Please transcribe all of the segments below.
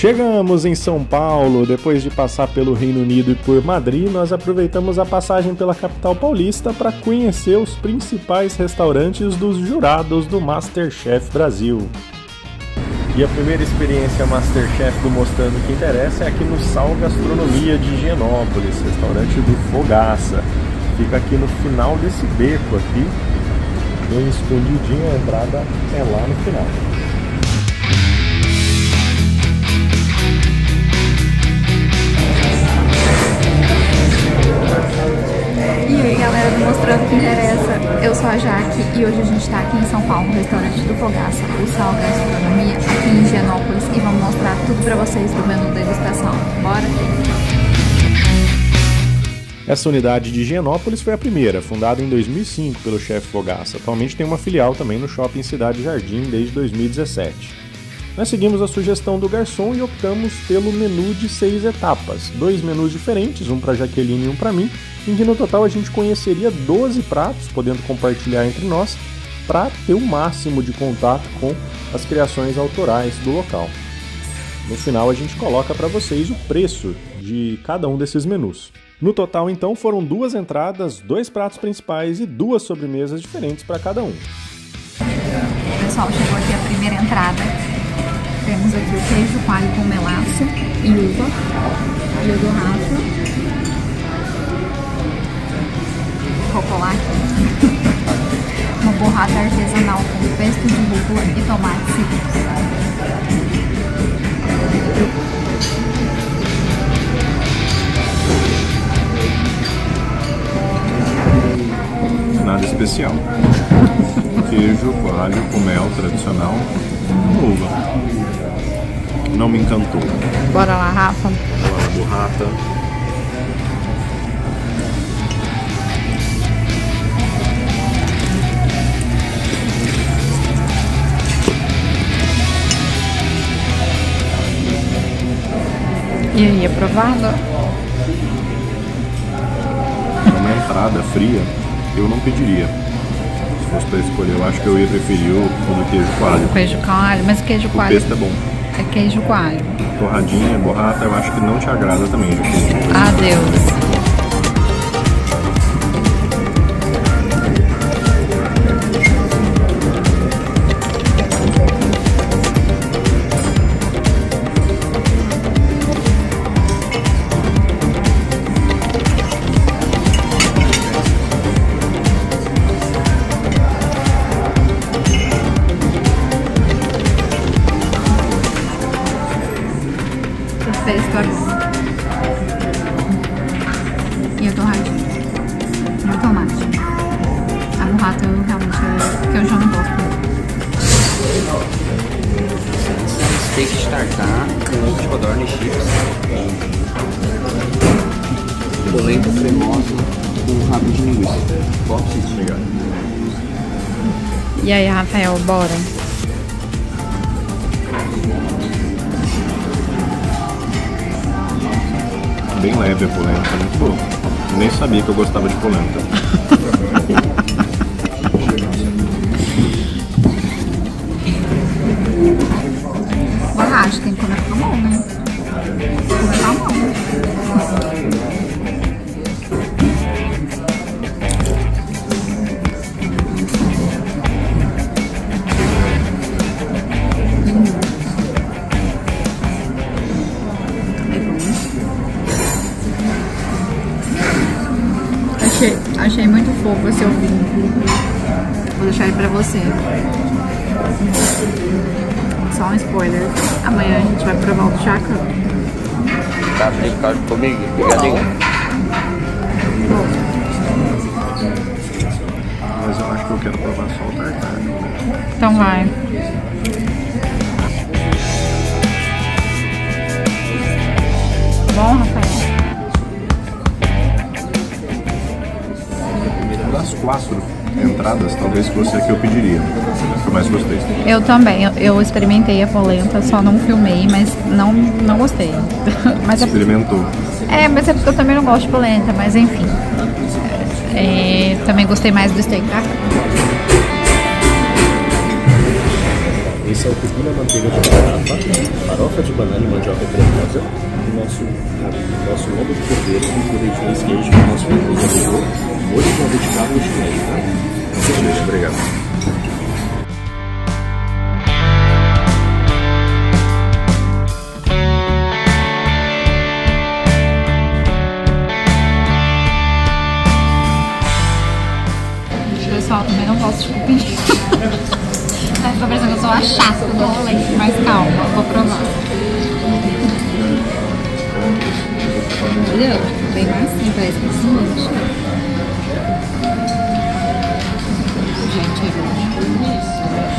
Chegamos em São Paulo. Depois de passar pelo Reino Unido e por Madrid, nós aproveitamos a passagem pela capital paulista para conhecer os principais restaurantes dos jurados do MasterChef Brasil. E a primeira experiência MasterChef do Mostrando o que Interessa é aqui no Sal Gastronomia de Higienópolis, restaurante do Fogaça. Fica aqui no final desse beco aqui, bem escondidinho, a entrada é lá no final. E aí galera do Mostrando o que Interessa, eu sou a Jaque e hoje a gente tá aqui em São Paulo, no restaurante do Fogaça, o Sal Gastronomia, aqui em Higienópolis, e vamos mostrar tudo pra vocês do menu degustação. Bora? Essa unidade de Higienópolis foi a primeira, fundada em 2005 pelo chefe Fogaça. Atualmente tem uma filial também no Shopping Cidade Jardim desde 2017. Nós seguimos a sugestão do garçom e optamos pelo menu de 6 etapas. 2 menus diferentes, um para Jaqueline e um para mim, em que no total a gente conheceria 12 pratos, podendo compartilhar entre nós, para ter o máximo de contato com as criações autorais do local. No final a gente coloca para vocês o preço de cada um desses menus. No total, então, foram 2 entradas, 2 pratos principais e 2 sobremesas diferentes para cada um. Pessoal, chegou aqui a primeira entrada. Temos aqui o queijo coalho com melaço e uva, e o do Rafa, chocolate, uma borrata artesanal com pesto de rúcula e tomate cítricos. Nada especial. Queijo, coalho com mel tradicional, uva. Não me encantou. Bora lá, Rafa. Bora lá, borrata. E aí, aprovado? Uma entrada fria, eu não pediria. Se fosse para escolher, eu acho que eu ia preferir o do queijo coalho. Queijo coalho, mas queijo coalho. O pesto é bom. É queijo coalho. Torradinha, borrata, eu acho que não te agrada também, Jaqueline. Adeus. Pesto é bom. E a torradinha. E o tomate. A burrata eu realmente que eu já não gosto. Steak de tartar com ovo de codorna e chips. Polenta cremosa com rabo de linguiça. Posso desligar. E aí, Rafael, bora? Bem leve a polenta, né? Pô, nem sabia que eu gostava de polenta. Borracha, tem que comer com a mão, né? Comer com a mão. Achei muito fofo esse ovinho. Vou deixar ele pra você. Só um spoiler. Amanhã a gente vai provar o do Chacão. Tá brincando comigo? Obrigadinho. Mas eu acho que eu quero provar só o tartar. Então vai. Bom, Rafael? Das 4 entradas, talvez fosse a que eu pediria. Que eu mais gostei. Eu também. Eu experimentei a polenta, só não filmei, mas não gostei. Mas Experimentou. mas é porque eu também não gosto de polenta, mas enfim. Também gostei mais do steak, tá? Esse é o cupim na manteiga de japa, farofa de banana e mandioca cremosa, o nosso lombo de cordeiro com leite queijo, o nosso frango de abelhô, molho de abeticado e chinês, tá? Muito obrigado. Pessoal, também não gosto de cupim. Tá parecendo que eu sou a chata do rolê, mas calma, vou provar. Olha, bem macio, parece que é gente, é grande.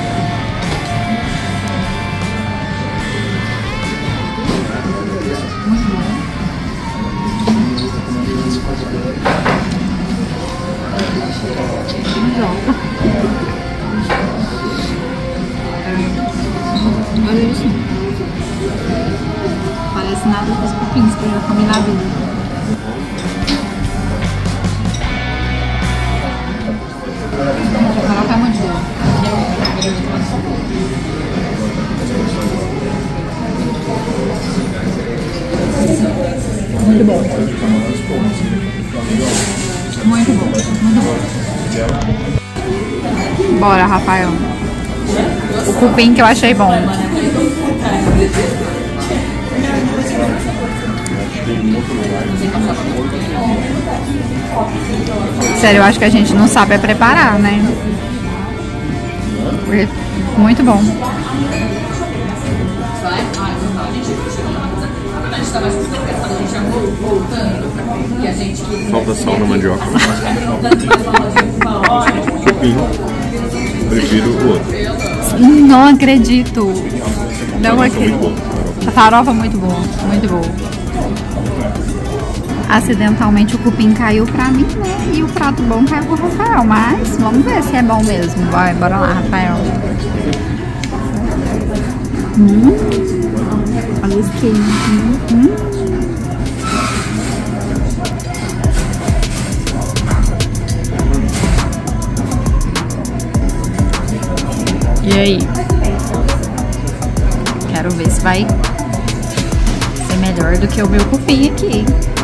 Muito bom. Olha isso. Parece nada dos cupins que eu já comi na vida. A farofa é muito boa. Muito bom. Muito bom. Muito bom. Bora, Rafael. O cupim que eu achei bom. Sério, eu acho que a gente não sabe preparar, né? Muito bom. Falta sal na mandioca. Cupim. Prefiro o outro. Não acredito. Não acredito. A farofa muito boa, muito boa. Acidentalmente o cupim caiu pra mim, né? E o prato bom caiu pro Rafael. Mas vamos ver se é bom mesmo. Vai, bora lá, Rafael. Olha esse queijo. E aí? Quero ver se vai ser melhor do que o meu cupim aqui.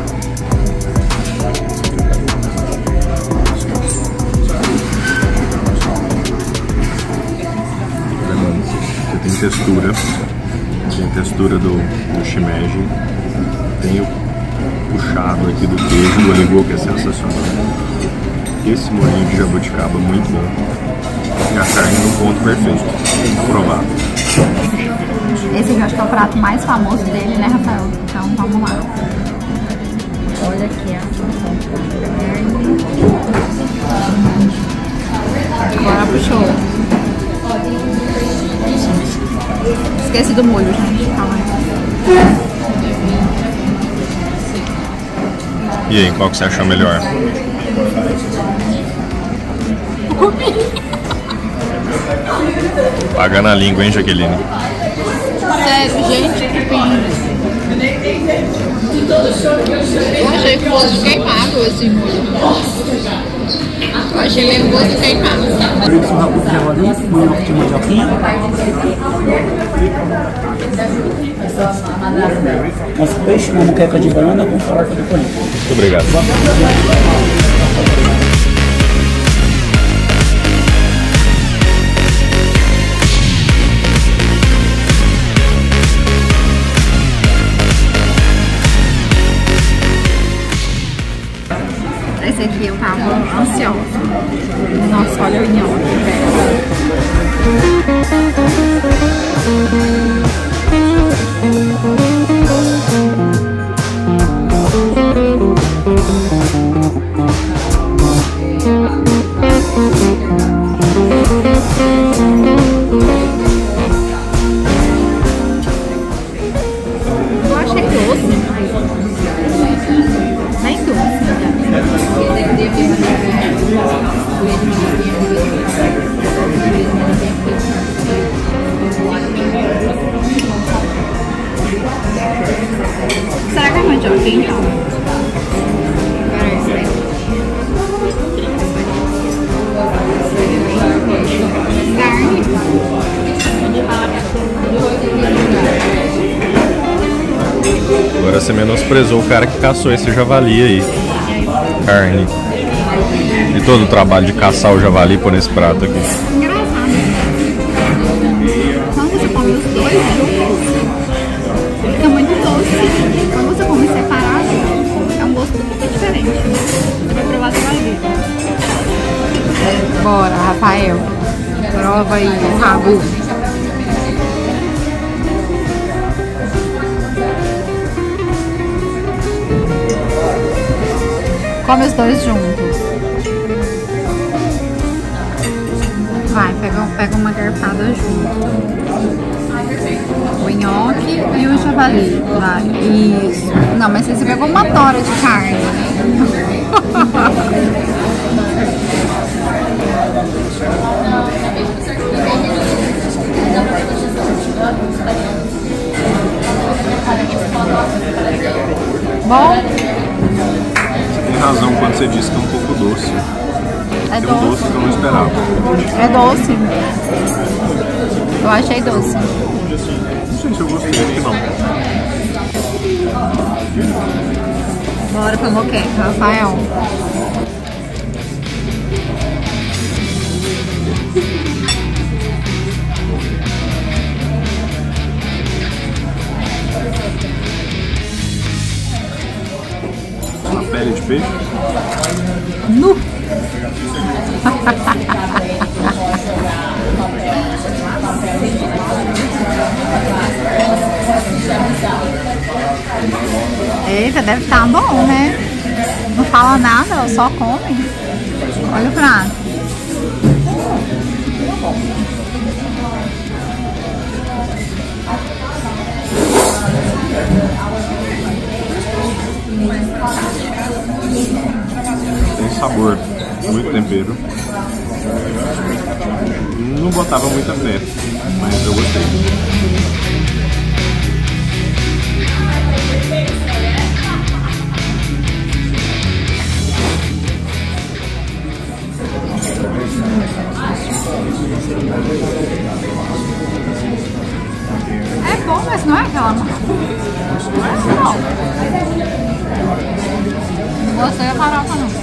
Tem textura do shimeji, tem o puxado aqui do queijo do oligo, que é sensacional. Esse molhinho de jabuticaba muito bom. E a carne no ponto perfeito. Vou provar. Esse aqui eu acho que é o prato mais famoso dele, né, Rafael? Então vamos lá. Olha aqui, ó. Agora puxou. Esqueci do molho, gente. Calma aí. E aí, qual que você achou melhor? Paga na língua, hein, Jaqueline? Sério, gente, cupim. Eu achei que fosse queimado esse molho. Eu achei meio gosto queimado. Isso, rabu de javali, manhoca de mandioquinha. Nosso peixe, uma moqueca de banana com farofa de colinho. Muito obrigado. Esse aqui eu tava ansiosa. Nossa, olha o nhoque, velho. Eu achei doce. Bem doce, né? você menosprezou o cara que caçou esse javali aí. Carne. E todo o trabalho de caçar o javali por esse prato aqui. Engraçado. Quando você come os dois juntos, fica muito doce. Quando você come separado, é um gosto muito diferente. Você vai provar, você vai ver. Bora, Rafael. Prova aí o rabu. Come os dois juntos. Vai, pega uma garfada junto. O nhoque e o javali. Vai, isso. Não, mas você pegou uma tora de carne. Bom? Tem razão quando você disse que é um pouco doce. É Tem um doce que eu não esperava. É doce. Eu achei doce. Não sei se eu gostei, acho que não. Bora pra moqueca, Rafael. Uma pele de peixe? Nu! Eita, deve estar bom, né? Não fala nada, só come. Olha o prato. Tem sabor, muito tempero. Não botava muita fé, mas eu gostei. É bom, mas não é aquela massa. Não. Não gostei da farofa, não.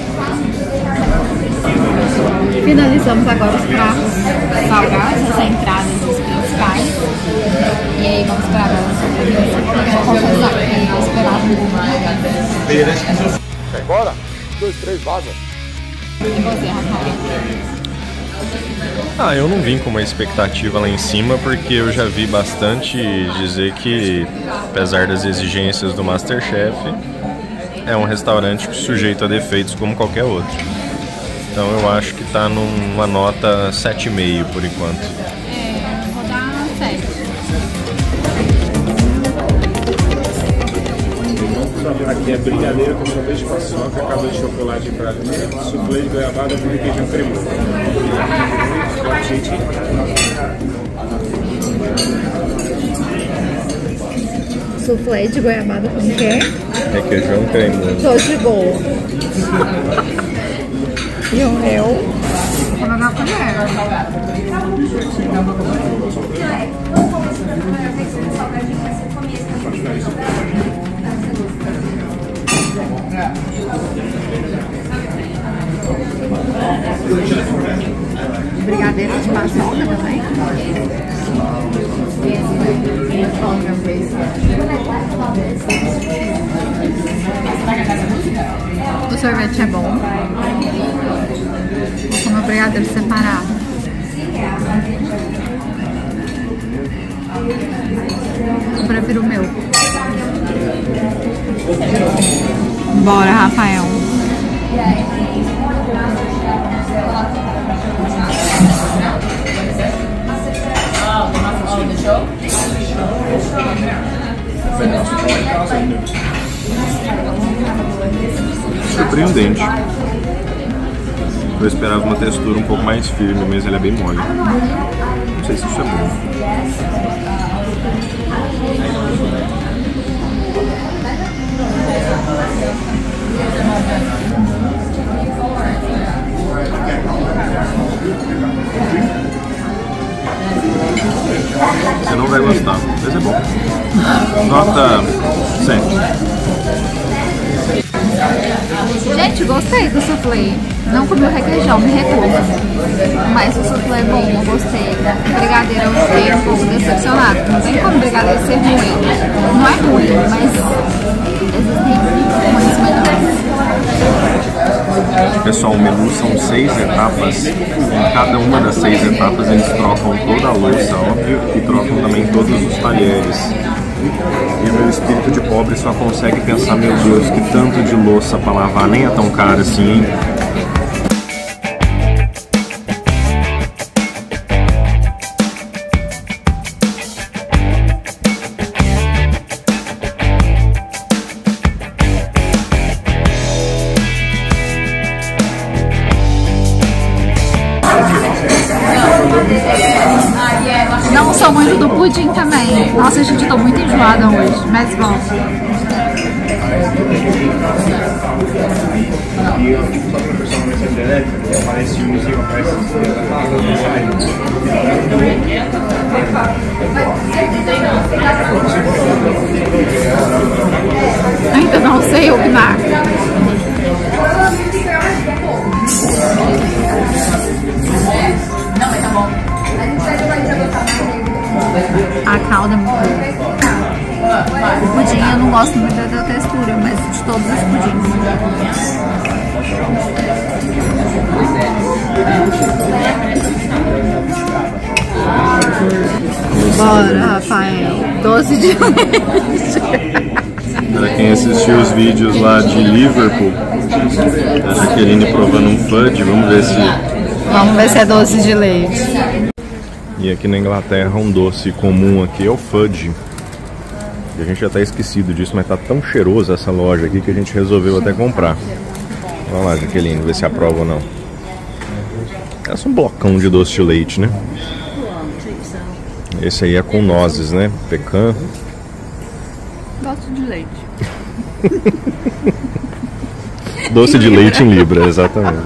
Finalizamos agora os pratos salgados, as entradas dos principais. E aí vamos para a sobremesa. Eu vou confessar que eu esperava muito. Bora? 2, 3, vaza. E você, Rafael? Ah, eu não vim com uma expectativa lá em cima porque eu já vi bastante dizer que, apesar das exigências do MasterChef, é um restaurante sujeito a defeitos como qualquer outro. Então eu acho que tá numa nota 7,5 por enquanto. Vou dar 7. Aqui é brigadeiro com sorvete de paçoca, calda de chocolate para suflê de goiabada com requeijão cremoso. Suflê de goiabada com o quê? Requeijão cremoso. Tô de boa. E o meu? Vou na colher. Brigadeiro de paçoca também. O sorvete é bom. Vou comer o brigadeiro separado. Eu prefiro o meu. Bora, Rafael. Surpreendente. Eu esperava uma textura um pouco mais firme, mas ela é bem mole. Não sei se isso é bom. Você não vai gostar, mas é bom. Nota 7. Gostei do soufflé. Não comi o requeijão, me recuso. Mas o soufflé é bom, eu gostei. O brigadeiro eu fiquei um pouco decepcionado. Não tem como o brigadeiro ser ruim. Não é ruim, mas existem ruins melhores. Pessoal, o menu são 6 etapas. Em cada uma das 6 etapas eles trocam toda a louça, óbvio, e trocam também todos os talheres. E o meu espírito de pobre só consegue pensar, meu Deus, que tanto de louça pra lavar, nem é tão caro assim, hein? Não sou muito do pudim também. Nossa, gente, eu tô muito enjoada hoje, mas bom. Ainda não sei opinar. A calda é muito boa. O pudim eu não gosto muito da textura, mas de todos os pudins. Bora, Rafael. Doce de leite. Para quem assistiu os vídeos lá de Liverpool, a Jaqueline provando um fudge, vamos ver se é doce de leite. E aqui na Inglaterra um doce comum aqui é o fudge. E a gente já tá esquecido disso, mas tá tão cheiroso essa loja aqui que a gente resolveu até comprar. Vamos lá, Jaqueline, ver se aprova ou não. É um blocão de doce de leite, né? Esse aí é com nozes, né? Pecan. Doce de leite. Doce de leite em libra, exatamente.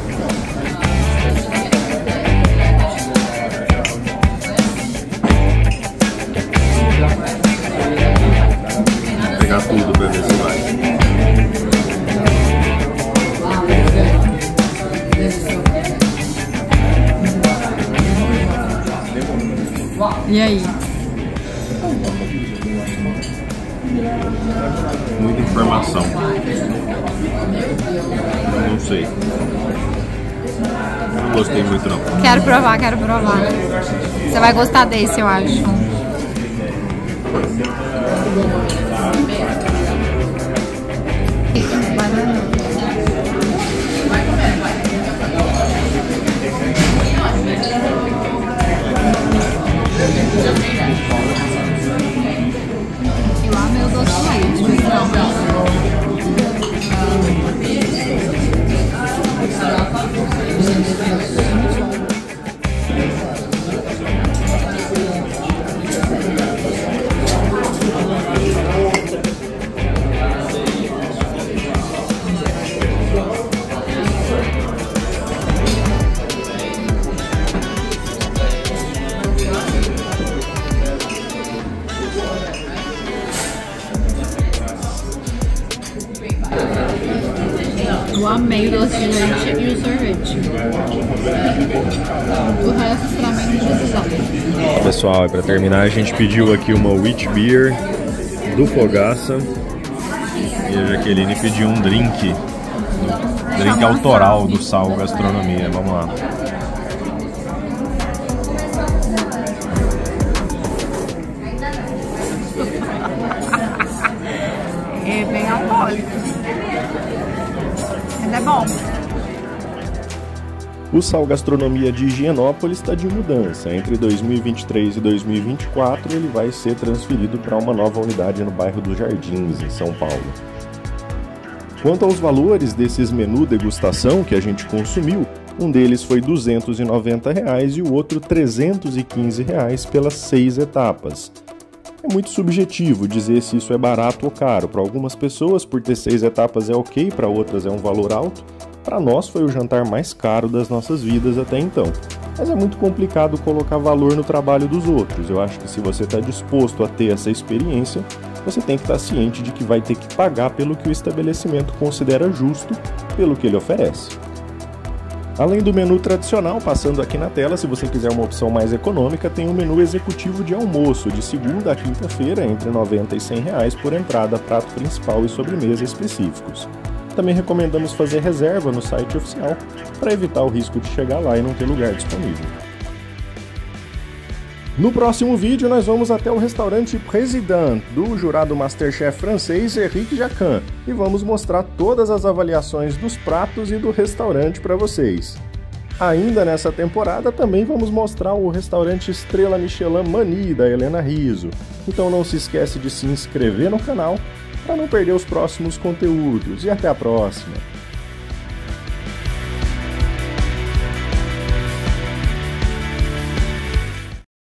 Vou pegar tudo pra ver se vai. E aí? Muita informação. Não sei. Não gostei muito não. Quero provar, quero provar. Você vai gostar desse, eu acho. Eu amei o doce de leite, eu amei o doce de leite e o sorvete. O resto pra mim não precisava. Pessoal, para terminar a gente pediu aqui uma wheat beer do Fogaça. E a Jaqueline pediu um drink autoral do Sal Gastronomia. Vamos lá. É bem alcoólico. Mas é bom. O Sal Gastronomia de Higienópolis está de mudança. Entre 2023 e 2024 ele vai ser transferido para uma nova unidade no bairro dos Jardins, em São Paulo. Quanto aos valores desses menus degustação que a gente consumiu, um deles foi R$ 290 e o outro R$ 315 pelas 6 etapas. É muito subjetivo dizer se isso é barato ou caro. Para algumas pessoas, por ter 6 etapas é ok, para outras é um valor alto. Para nós foi o jantar mais caro das nossas vidas até então. Mas é muito complicado colocar valor no trabalho dos outros. Eu acho que se você está disposto a ter essa experiência, você tem que estar ciente de que vai ter que pagar pelo que o estabelecimento considera justo pelo que ele oferece. Além do menu tradicional, passando aqui na tela, se você quiser uma opção mais econômica, tem o menu executivo de almoço, de segunda a quinta-feira, entre R$ 90 e R$ 100 por entrada, prato principal e sobremesa específicos. Também recomendamos fazer reserva no site oficial, para evitar o risco de chegar lá e não ter lugar disponível. No próximo vídeo, nós vamos até o restaurante Président, do jurado Masterchef francês Eric Jacquin, e vamos mostrar todas as avaliações dos pratos e do restaurante para vocês. Ainda nessa temporada, também vamos mostrar o restaurante Estrela Michelin Mani, da Helena Rizzo. Então não se esquece de se inscrever no canal, para não perder os próximos conteúdos. E até a próxima!